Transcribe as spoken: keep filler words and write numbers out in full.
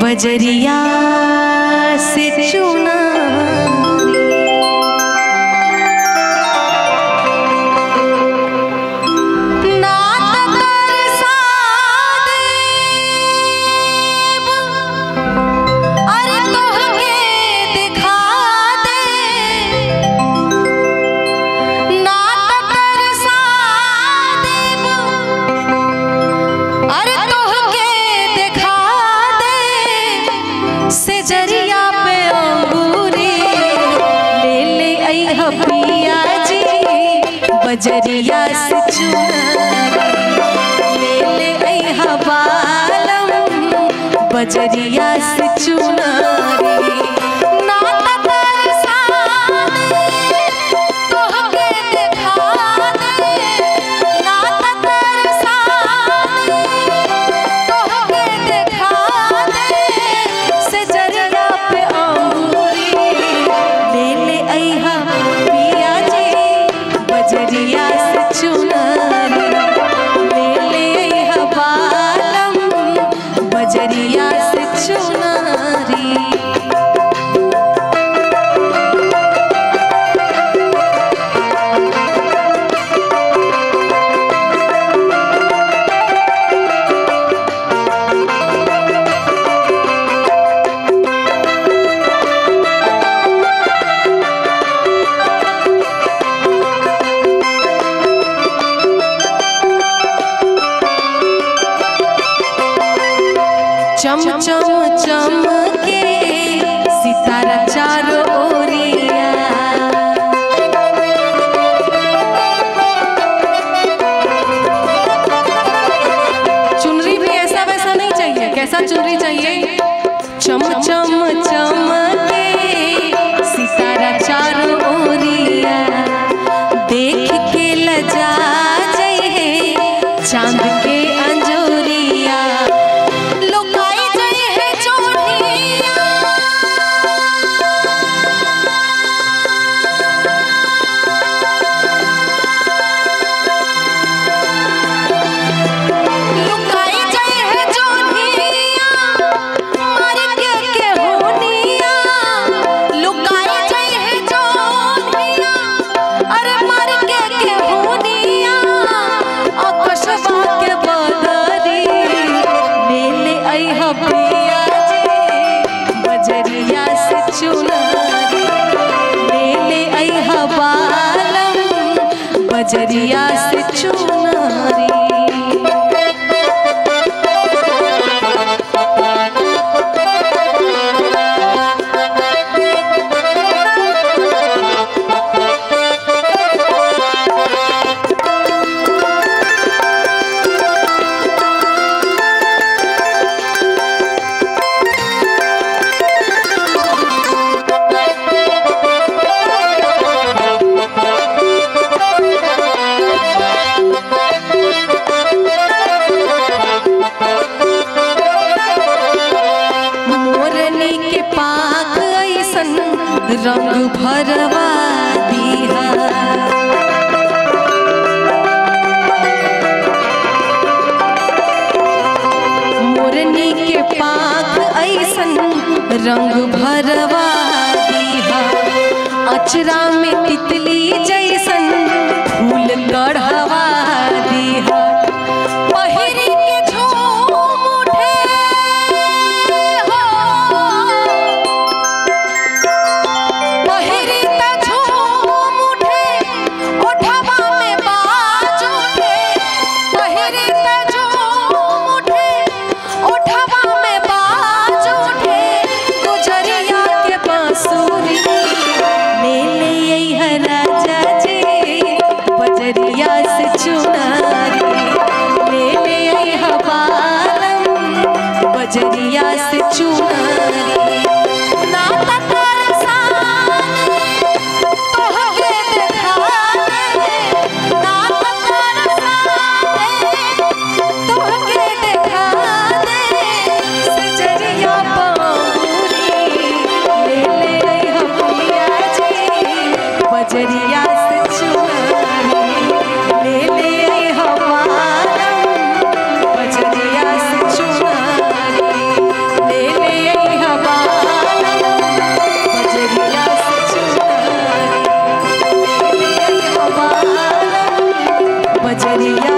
बजरिया से चुना बजरिया से चुना ले ले ऐहा बालम बजरिया से चुना चम चम चम के सितारा चारों ओरिया चुनरी भी ऐसा वैसा नहीं चाहिए, कैसा चुनरी चाहिए? चम चम चम के सितारा चारों ओरिया देख के लजा जाए चांद के अंजोरिया बजरिया से चुना ले ले ऐहा बालम बजरिया से चुनारी रंग भरवा दिहा मोरनी के पाख ऐसन रंग भरवा दिहा अचरा में तितली जैसन फूल गढ़वा दिहा पहिरी के झूम उठे हो बजरिया से चुनारी नाता तरसान तोहके देखा दे नाता तरसान तोहके देखा दे सजरिया पाऊरी ले ले ऐहा पिया जी बजरिया से चुनारी ले ले ऐहा बालम बजरिया से चुनारी ले ले बजरिया